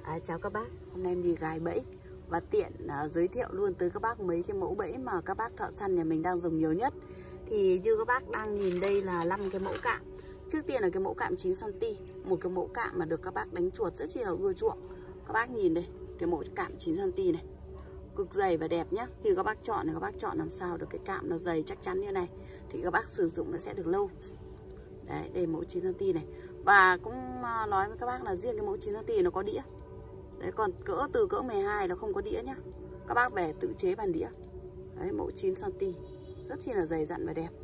Chào các bác, hôm nay em đi gài bẫy và tiện giới thiệu luôn tới các bác mấy cái mẫu bẫy mà các bác thợ săn nhà mình đang dùng nhiều nhất. Thì như các bác đang nhìn đây là 5 cái mẫu cạm. Trước tiên là cái mẫu cạm 9cm, một cái mẫu cạm mà được các bác đánh chuột rất là ưa chuộng. Các bác nhìn đây, cái mẫu cạm 9cm này, cực dày và đẹp nhá. Thì các bác chọn này, các bác chọn làm sao được cái cạm nó dày chắc chắn như này thì các bác sử dụng nó sẽ được lâu. Đấy, đây mẫu 9cm này. Và cũng nói với các bác là riêng cái mẫu 9cm nó có đĩa. Đấy, còn từ cỡ 12 nó không có đĩa nhá. Các bác về tự chế bàn đĩa. Đấy, mẫu 9cm rất chi là dày dặn và đẹp.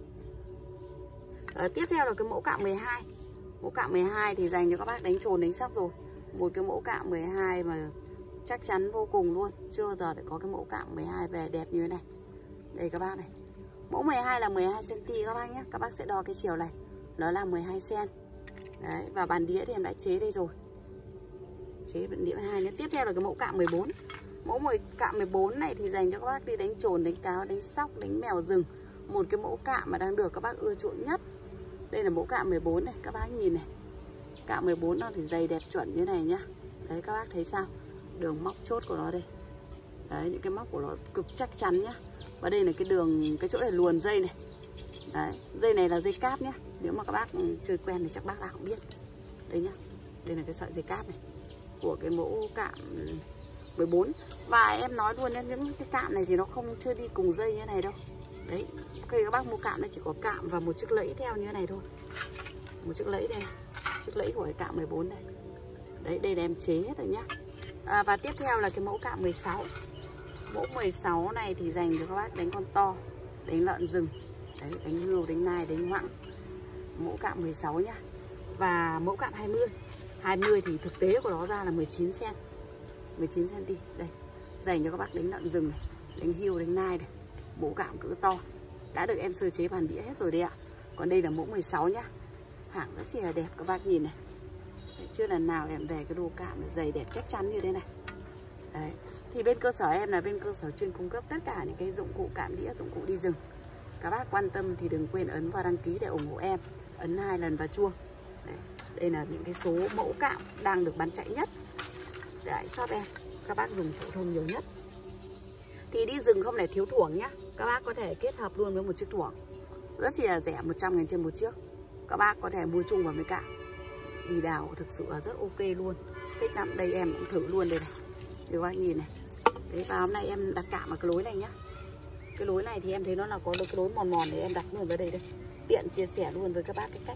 Tiếp theo là cái mẫu cạm 12. Mẫu cạm 12 thì dành cho các bác đánh trồn đánh sắp rồi. Một cái mẫu cạm 12 mà chắc chắn vô cùng luôn. Chưa bao giờ để có cái mẫu cạm 12 về đẹp như thế này. Đây các bác này. Mẫu 12 là 12cm các bác nhé. Các bác sẽ đo cái chiều này, nó là 12cm. Đấy, và bàn đĩa thì em đã chế đây rồi. Chế bàn đĩa 12 nữa. Tiếp theo là cái mẫu cạm 14. Mẫu cạm 14 này thì dành cho các bác đi đánh trồn, đánh cáo, đánh sóc, đánh mèo rừng. Một cái mẫu cạm mà đang được các bác ưa chuộng nhất. Đây là mẫu cạm 14 này, các bác nhìn này. Cạm 14 nó thì dày đẹp chuẩn như này nhá. Đấy, các bác thấy sao? Đường móc chốt của nó đây. Đấy, những cái móc của nó cực chắc chắn nhá. Và đây là cái đường, cái chỗ này luồn dây này. Đấy, dây này là dây cáp nhá. Nếu mà các bác chơi quen thì chắc bác nào cũng biết. Đây nhá. Đây là cái sợi dây cáp này của cái mẫu cạm 14. Và em nói luôn nhé, những cái cạm này thì nó không chưa đi cùng dây như thế này đâu. Đấy, khi các bác mua cạm này chỉ có cạm và một chiếc lẫy theo như thế này thôi. Một chiếc lẫy đây, chiếc lẫy của cái cạm 14 này. Đấy, đây là em chế hết rồi nhá. Và tiếp theo là cái mẫu cạm 16. Mẫu 16 này thì dành cho các bác đánh con to, đánh lợn rừng. Đấy, đánh hươu, đánh nai, đánh hoãng. Mẫu cạm 16 nhá. Và mẫu cạm 20. 20 thì thực tế của nó ra là 19cm. 19cm đây. Dành cho các bác đánh lợn rừng này, đánh hươu, đánh nai này. Mẫu cạm cỡ to. Đã được em sơ chế bàn đĩa hết rồi đấy ạ. Còn đây là mẫu 16 nhá. Hàng rất chi là đẹp các bác nhìn này. Đấy, chưa lần nào em về cái đồ cạm dày đẹp chắc chắn như thế này. Đấy. Thì bên cơ sở em là bên cơ sở chuyên cung cấp tất cả những cái dụng cụ cạm đĩa, dụng cụ đi rừng. Các bác quan tâm thì đừng quên ấn vào đăng ký để ủng hộ em. Ấn 2 lần vào chuông. Đấy. Đây là những cái số mẫu cạm đang được bán chạy nhất tại shop em. Các bác dùng phổ thông nhiều nhất. Thì đi rừng không để thiếu thuổng nhá. Các bác có thể kết hợp luôn với một chiếc thuổng. Rất chỉ là rẻ, 100.000 trên một chiếc. Các bác có thể mua chung vào với cạm. Đi đào thực sự là rất ok luôn. Thích lắm, đây em cũng thử luôn đây này. Các bác nhìn này. Đấy, và hôm nay em đặt cạm ở cái lối này nhá. Cái lối này thì em thấy nó là có cái lối mòn mòn để em đặt luôn vào đây đây. Tiện chia sẻ luôn với các bác cái cách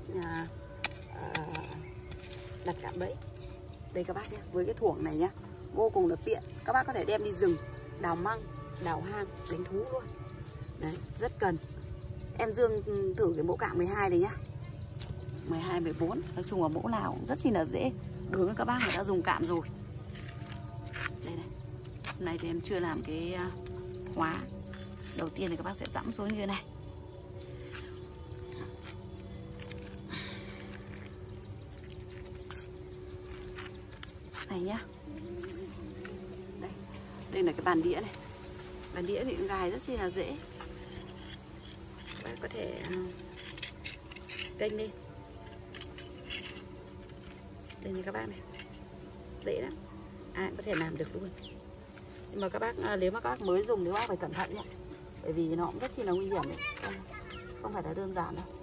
đặt cạm bẫy. Đây các bác nhé, với cái thuổng này nhá, vô cùng là tiện. Các bác có thể đem đi rừng, đào măng, đào hang, đánh thú luôn. Đấy, rất cần. Em Dương thử cái mẫu cạm 12 này nhá. 12, 14, nói chung là mẫu nào cũng rất chi là dễ. Đối với các bác người đã dùng cạm rồi. Đây này. Hôm nay thì em chưa làm cái khóa. Đầu tiên thì các bác sẽ dẫm xuống như thế này. Này nhá. Đây là cái bàn đĩa này. Bàn đĩa thì gài rất chi là dễ. Các bác có thể kênh lên. Đây như các bác này. Dễ lắm. Ai có thể làm được luôn. Nhưng mà các bác nếu mà các bác mới dùng thì các bác phải cẩn thận nhé. Bởi vì nó cũng rất chi là nguy hiểm đấy. Không phải là đơn giản đâu.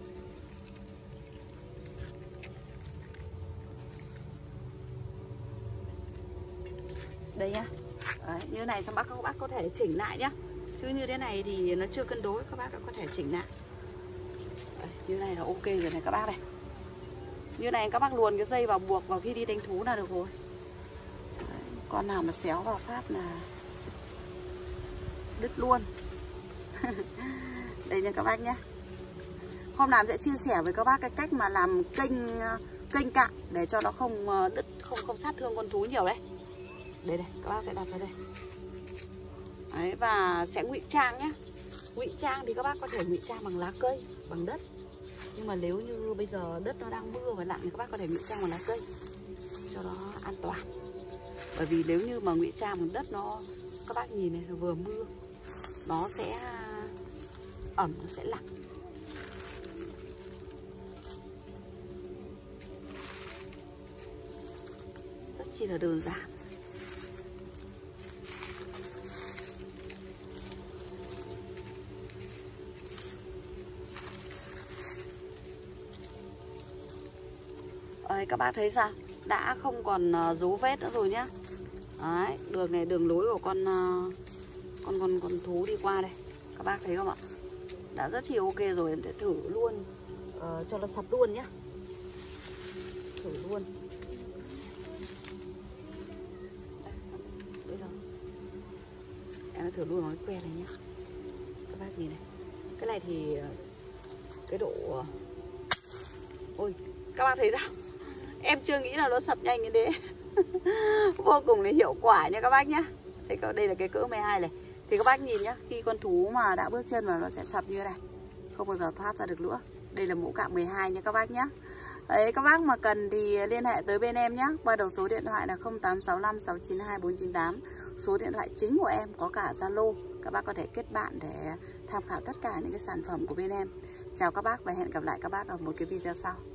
Đây nhá. Đấy, như thế này xong các bác có thể chỉnh lại nhá. Chứ như thế này thì nó chưa cân đối, các bác có thể chỉnh lại. Đấy, như này là ok rồi này các bác này. Như này các bác luồn cái dây vào buộc vào khi đi đánh thú là được rồi. Đấy, con nào mà xéo vào phát là đứt luôn. Đây nha các bác nhé. Hôm nào sẽ chia sẻ với các bác cái cách mà làm kênh cạm để cho nó không đứt, không sát thương con thú nhiều đấy. Đây này, các bác sẽ đặt vào đây. Đấy, và sẽ ngụy trang nhé. Ngụy trang thì các bác có thể ngụy trang bằng lá cây, bằng đất. Nhưng mà nếu như bây giờ đất nó đang mưa và lạnh thì các bác có thể ngụy trang bằng lá cây cho nó an toàn. Bởi vì nếu như mà ngụy trang bằng đất nó, các bác nhìn này, nó vừa mưa nó sẽ ẩm, nó sẽ lạnh. chi là đơn giản. Đấy, các bác thấy sao? Đã không còn dấu vết nữa rồi nhá. Đấy, đường này đường lối của con thú đi qua đây. Các bác thấy không ạ? Đã rất chi ok rồi, em sẽ thử luôn cho nó sập luôn nhá. Thử luôn. Đây, em thử luôn cái que này nhá. Các bác nhìn này. Cái này thì cái độ ôi, các bác thấy sao? Em chưa nghĩ là nó sập nhanh như thế. Vô cùng là hiệu quả nha các bác nhá. Đây là cái cỡ 12 này. Thì các bác nhìn nhá, khi con thú mà đã bước chân vào nó sẽ sập như thế này, không bao giờ thoát ra được nữa. Đây là mẫu cạm 12 nha các bác nhá. Đấy, các bác mà cần thì liên hệ tới bên em nhé. Qua đầu số điện thoại là 0865 692 498. Số điện thoại chính của em có cả Zalo. Các bác có thể kết bạn để tham khảo tất cả những cái sản phẩm của bên em. Chào các bác và hẹn gặp lại các bác ở một cái video sau.